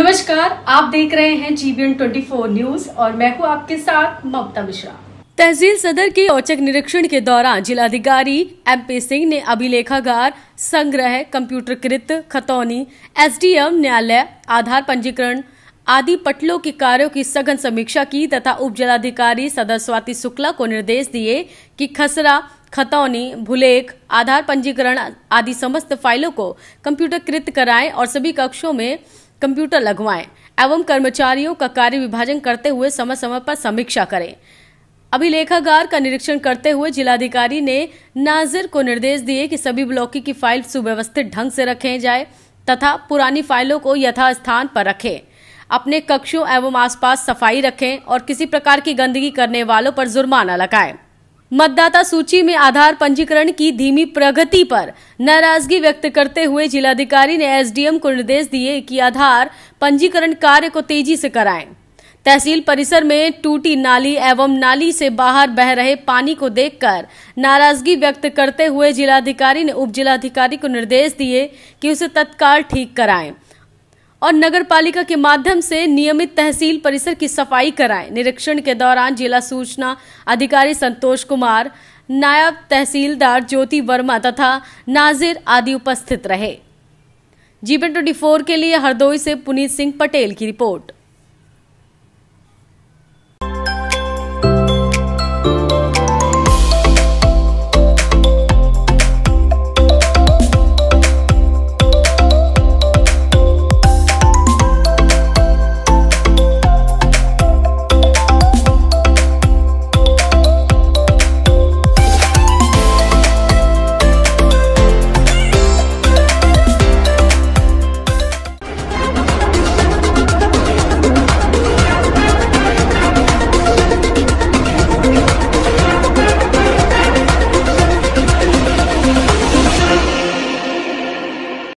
नमस्कार, आप देख रहे हैं जीबीएन 24 न्यूज और मैं हूं आपके साथ ममता मिश्रा। तहसील सदर के औचक निरीक्षण के दौरान जिलाधिकारी एमपी सिंह ने अभिलेखागार, संग्रह, कंप्यूटरकृत खतौनी, एसडीएम न्यायालय, आधार पंजीकरण आदि पटलों के कार्यों की सघन समीक्षा की तथा उप जिलाधिकारी सदर स्वाति शुक्ला को निर्देश दिए कि खसरा, खतौनी, भूलेख, आधार पंजीकरण आदि समस्त फाइलों को कंप्यूटरकृत कराएं और सभी कक्षों में कंप्यूटर लगवाएं एवं कर्मचारियों का कार्य विभाजन करते हुए समय समय पर समीक्षा करें। अभिलेखागार का निरीक्षण करते हुए जिलाधिकारी ने नाजिर को निर्देश दिए कि सभी ब्लॉकों की फाइल सुव्यवस्थित ढंग से रखें जाए तथा पुरानी फाइलों को यथास्थान पर रखें। अपने कक्षों एवं आसपास सफाई रखें और किसी प्रकार की गंदगी करने वालों पर जुर्माना लगाएं। मतदाता सूची में आधार पंजीकरण की धीमी प्रगति पर नाराजगी व्यक्त करते हुए जिलाधिकारी ने एसडीएम को निर्देश दिए कि आधार पंजीकरण कार्य को तेजी से कराएं। तहसील परिसर में टूटी नाली एवं नाली से बाहर बह रहे पानी को देखकर नाराजगी व्यक्त करते हुए जिलाधिकारी ने उप जिलाधिकारी को निर्देश दिए कि उसे तत्काल ठीक कराएं और नगर पालिका के माध्यम से नियमित तहसील परिसर की सफाई कराएं। निरीक्षण के दौरान जिला सूचना अधिकारी संतोष कुमार, नायब तहसीलदार ज्योति वर्मा तथा नाजिर आदि उपस्थित रहे। जीबीएन 24 के लिए हरदोई से पुनीत सिंह पटेल की रिपोर्ट।